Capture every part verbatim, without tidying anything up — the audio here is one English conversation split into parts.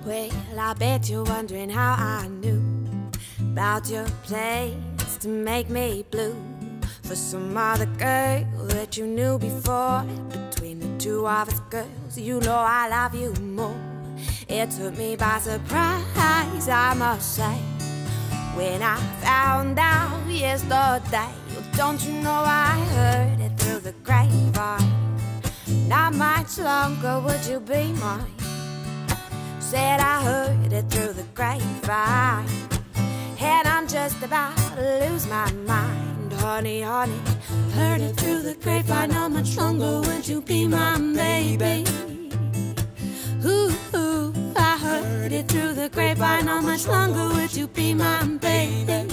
Well, I bet you're wondering how I knew about your plans to make me blue for some other girl that you knew before. Between the two of us girls, you know I love you more. It took me by surprise, I must say, when I found out yesterday. Don't you know I heard it through the grapevine? Not much longer would you be mine. Said I heard it through the grapevine, and I'm just about to lose my mind. Honey, honey, heard it through the grapevine. How much longer would you be my baby? Ooh, ooh, I heard it through the grapevine. How much longer would you be my baby?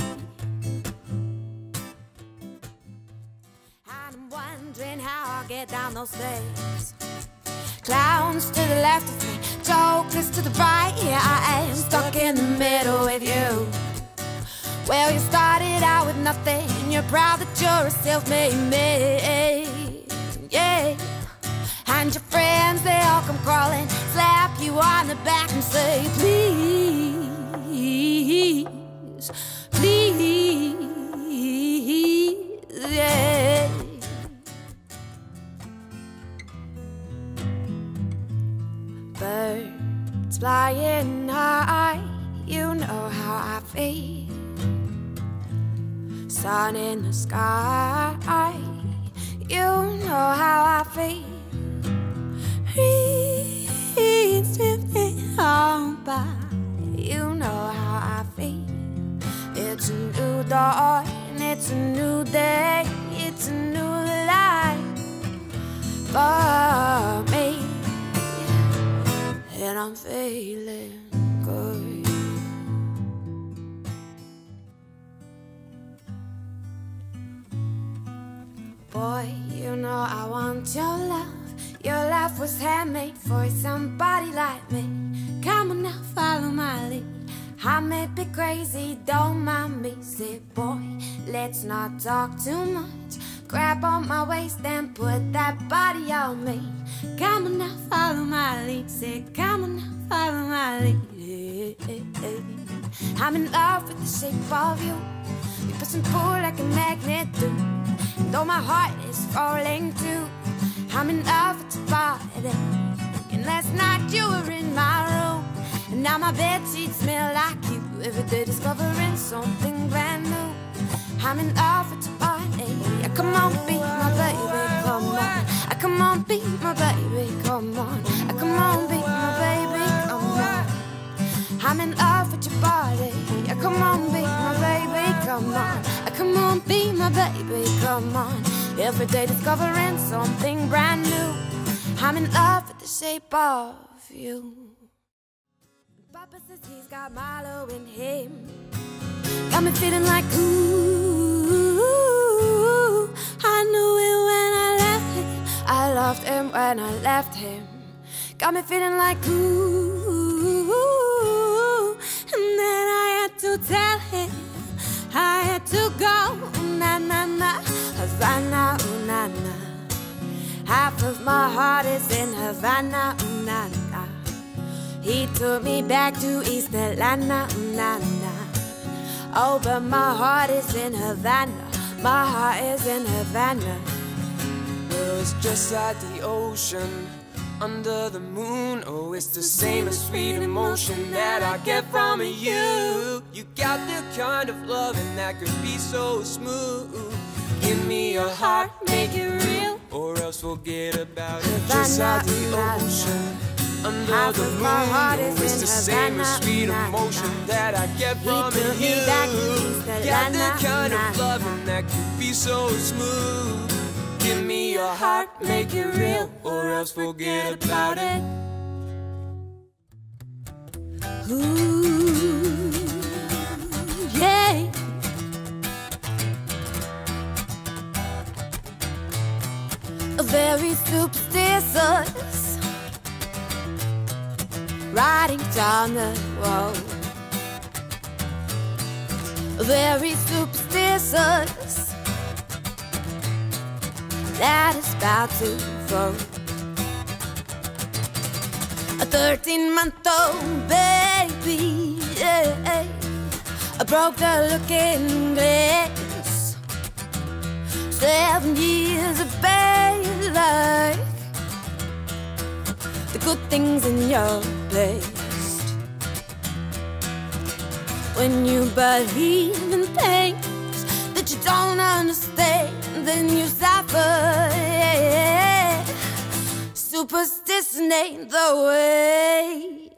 I'm wondering how I'll get down those stairs. Clowns to the left of me, jokers to the right. Yeah, I am stuck in the middle with you. Well, you started out with nothing, and you're proud that you're a self-made man. Yeah, and your friends, they all come crawling, slap you on the back and say, please, please, yeah. Birds flying high, you know how I feel. Sun in the sky, you know how I feel. Reeds drifting on by, you know how I feel. It's a new dawn, it's a new day, it's a new life for me, and I'm feeling good. Boy, you know I want your love. Your love was handmade for somebody like me. Come on now, follow my lead. I may be crazy, don't mind me. Say, boy, let's not talk too much. Grab on my waist and put that body on me. Come on now, follow my lead. Say, come on now, follow my lead. I'm in love with the shape of you. We push and pull like a magnet do. Though my heart is falling too, I'm in love with your body. And last night you were in my room, and now my bedsheets smell like you. Every day discovering something brand new. I'm in love with your body. Come on, be my baby, come on. Come on, be my baby, come on. Come on, be my baby, come on. I'm in love with your body. Come on, be my baby, come on. Come on, be my baby, come on. Every day discovering something brand new. I'm in love with the shape of you. Papa says he's got Milo in him. Got me feeling like ooh, I knew it when I left him. I loved him when I left him. Got me feeling like ooh, and then I had to tell him I had to go, ooh, na na na, Havanna, ooh, na na. Half of my heart is in Havanna, ooh, na na. He took me back to East Atlanta, ooh, na na. Oh, but my heart is in Havanna, my heart is in Havanna. Well, it's just like the ocean under the moon. Oh, it's the same as sweet emotion that I get from you. You got the kind of loving that could be so smooth. Give me your heart, make it real, or else forget about it. Just like the ocean under the moon. Oh, it's the same as sweet emotion that I get from you. Got the kind of loving that could be so smooth. Give me your heart, make it real, or else forget about it. Ooh, yeah. Very superstitious, riding down the road. Very superstitious, that is about to fall. thirteen-month-old baby, yeah. I broke the looking glass. Seven years of bad luck. The good things in your place. When you believe in things that you don't understand, then you suffer, yeah. Superstition ain't the way.